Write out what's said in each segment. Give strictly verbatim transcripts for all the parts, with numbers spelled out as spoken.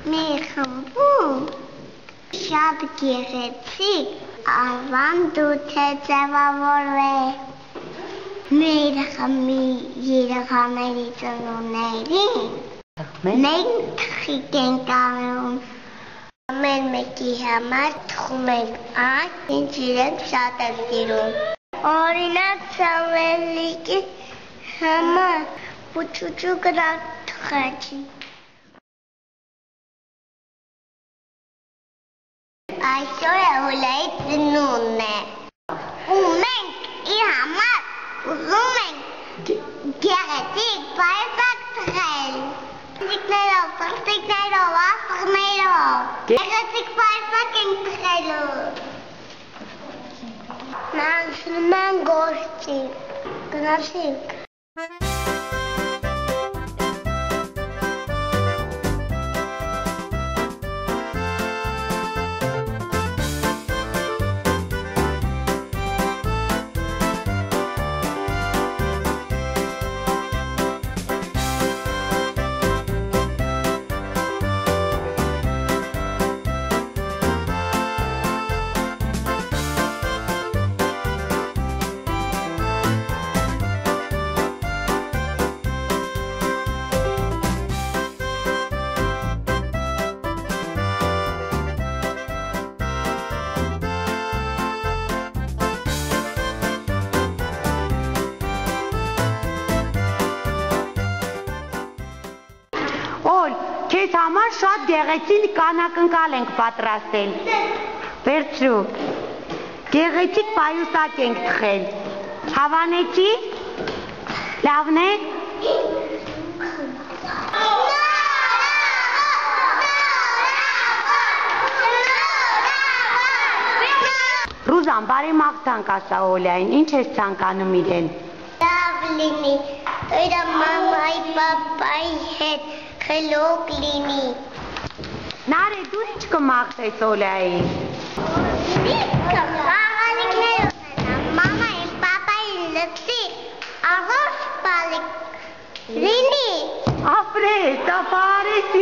Մեխմբում շատ գեղեցիկ ավանդույթ է ձևավորվել մեր խմի երեխաների ծնունդներին մենք թխիկ ենք անում ամեն մեկի համար թխում ենք այն ինչ իրենք շատ են սիրում օրինակ Սամվելիկի համար փուչուչու գնա թխեցի Այսօր է Հուլայի ծնունդն է ու մենք իր համար ուզում ենք գեղեցիկ պայուսակ թխել Տղտիկներով, տղտիկներով, ասղներով գեղեցիկ պայուսակ ենք թխելու Նանցնում են գործի Գնացինք Քեզ համար շատ գեղեցիկ կանակնկալ ենք պատրաստել։ Վերցրու։ Գեղեցիկ պայուսակ ենք թխել։ Հավանեցի։ Լավն է։ Ռուզան, բարեմաղթանք ասա Օլյային, ինչ ես ցանկանում իրեն։ Լավ լինի, իր մամայի, պապայի հետ խելոք լինի։ Նարե, դու ինչ կմաղթես Օլյային։ Կաղալիկներով մամային, պապային լծի, աղորս պալիկ լինի։ Ապրես, ապարեսի։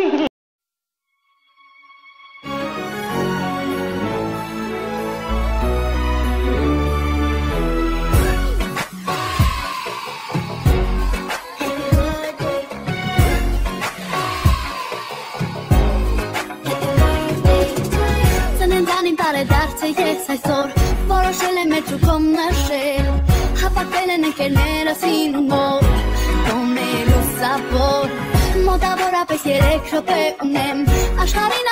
Դարձը ես այսօր որոշել եմ մեծ ու կոմ նշել հապակվել են ընկերներս ինումով կոմելու սավոր մոտավորապես երեք րոպե ունեմ աշխարհին